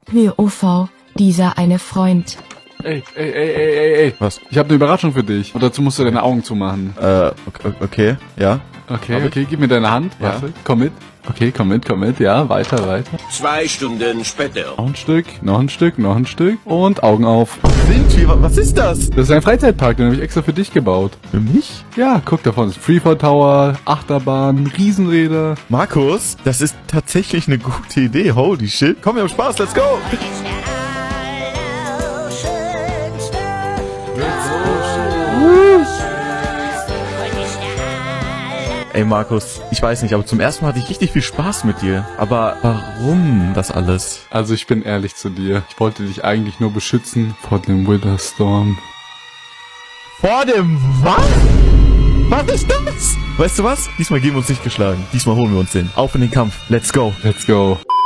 WOV, dieser eine Freund. Ey. Was? Ich habe eine Überraschung für dich. Und dazu musst du deine Augen zumachen. Okay, ja. Okay, gib mir deine Hand. Ja. Warte, komm mit. Okay, komm mit. Ja, weiter. 2 Stunden später. Noch ein Stück. Und Augen auf. Was ist das? Das ist ein Freizeitpark, den habe ich extra für dich gebaut. Für mich? Ja, guck, da vorne ist Freefall Tower, Achterbahn, Riesenräder. Markus, das ist tatsächlich eine gute Idee. Holy shit. Komm, wir haben Spaß, let's go. Ey Markus, ich weiß nicht, aber zum ersten Mal hatte ich richtig viel Spaß mit dir. Aber warum das alles? Also ich bin ehrlich zu dir. Ich wollte dich eigentlich nur beschützen vor dem Witherstorm. Vor dem was? Was ist das? Weißt du was? Diesmal geben wir uns nicht geschlagen. Diesmal holen wir uns den. Auf in den Kampf. Let's go. Let's go.